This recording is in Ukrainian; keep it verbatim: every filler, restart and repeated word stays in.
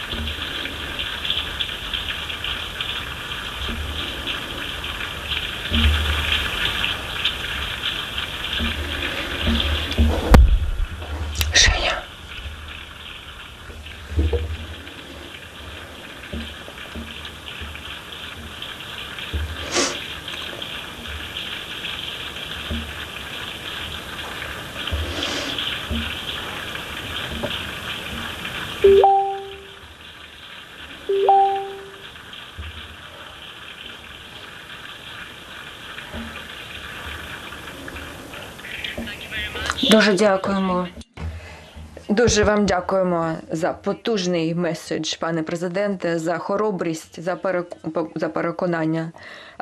Женя. Дуже дякуємо. Дуже вам дякуємо за потужний меседж, пане президенте, за хоробрість, за перек- за переконання.